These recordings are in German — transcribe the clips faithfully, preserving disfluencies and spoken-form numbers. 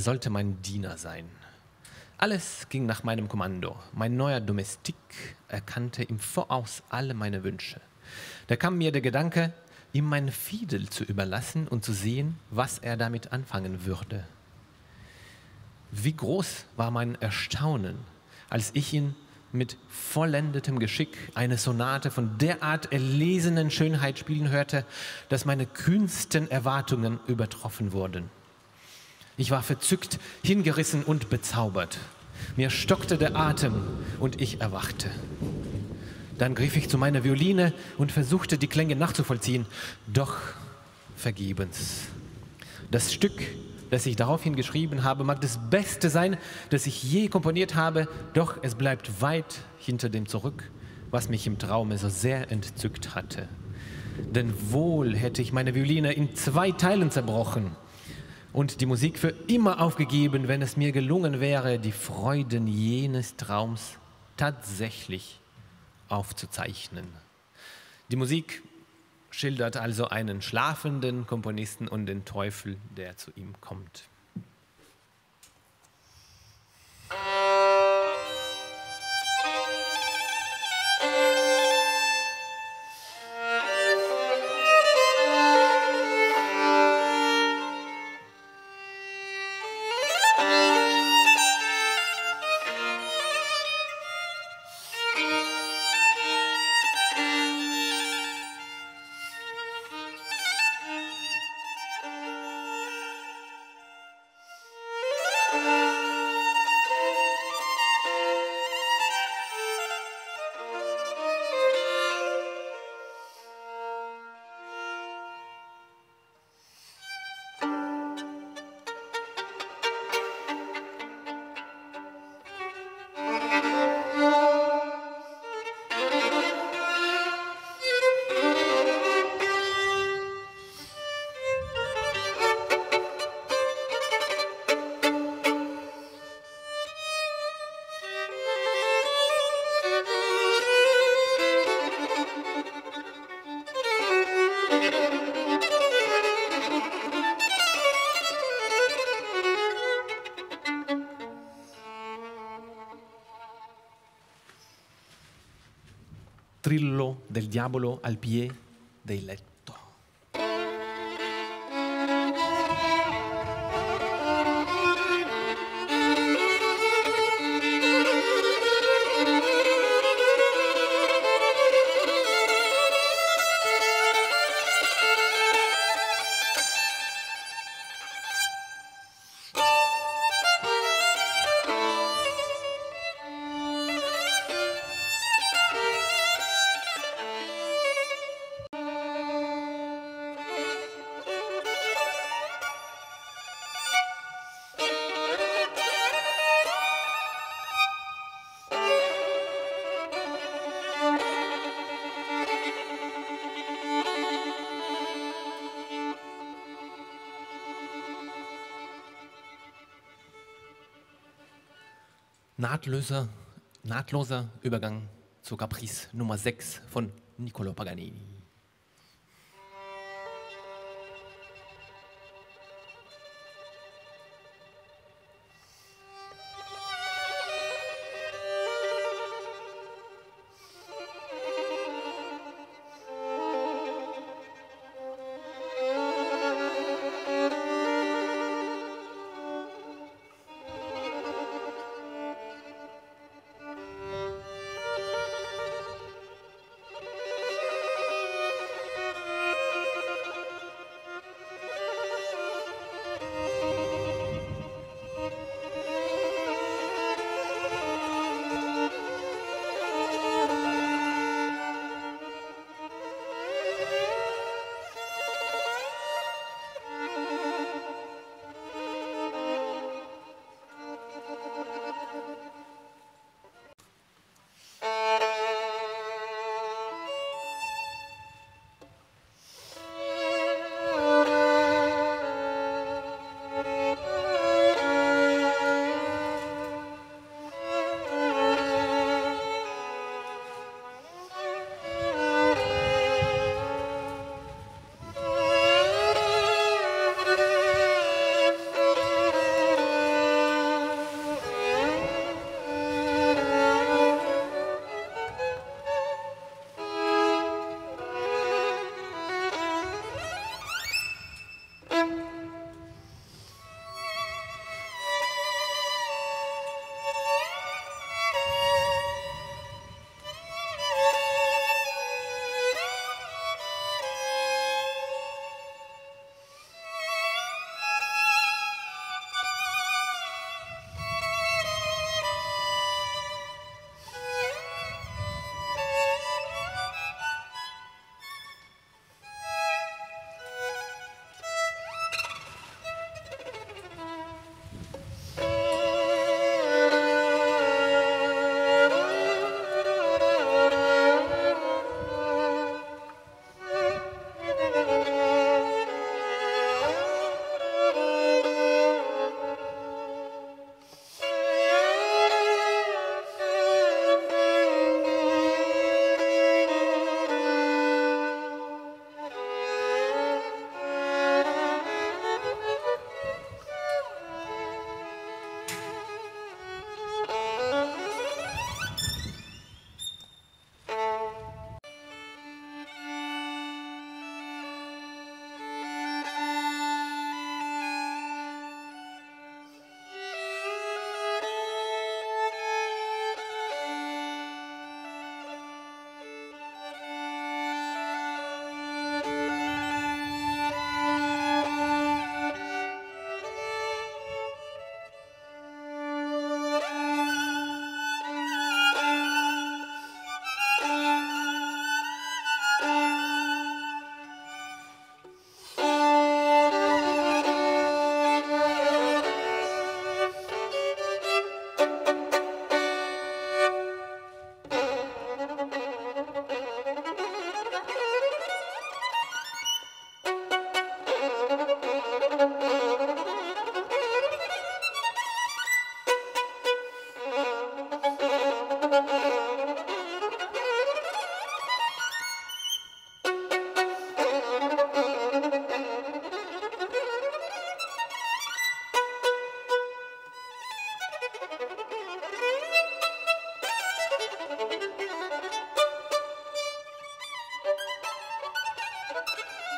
sollte mein Diener sein. Alles ging nach meinem Kommando. Mein neuer Domestik erkannte im Voraus alle meine Wünsche. Da kam mir der Gedanke, ihm mein Fiedel zu überlassen und zu sehen, was er damit anfangen würde. Wie groß war mein Erstaunen, als ich ihn mit vollendetem Geschick eine Sonate von derart erlesenen Schönheit spielen hörte, dass meine kühnsten Erwartungen übertroffen wurden. Ich war verzückt, hingerissen und bezaubert. Mir stockte der Atem und ich erwachte. Dann griff ich zu meiner Violine und versuchte, die Klänge nachzuvollziehen, doch vergebens. Das Stück, das ich daraufhin geschrieben habe, mag das Beste sein, das ich je komponiert habe, doch es bleibt weit hinter dem zurück, was mich im Traume so sehr entzückt hatte. Denn wohl hätte ich meine Violine in zwei Teilen zerbrochen und die Musik für immer aufgegeben, wenn es mir gelungen wäre, die Freuden jenes Traums tatsächlich aufzuzeichnen. Die Musik schildert also einen schlafenden Komponisten und den Teufel, der zu ihm kommt. Trillo del diavolo al pie del letto. Nahtloser, nahtloser Übergang zur Caprice Nummer sechs von Niccolò Paganini.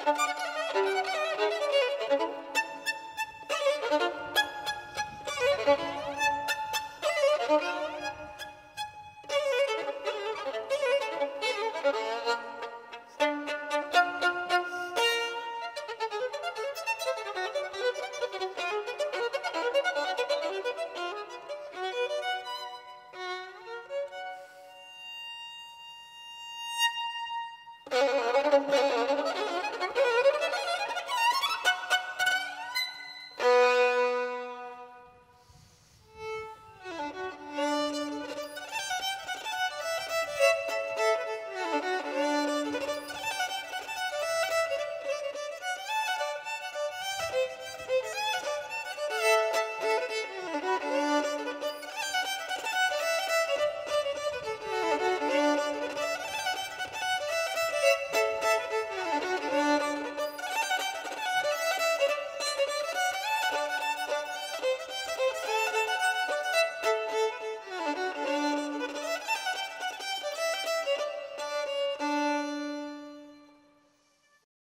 Thank you.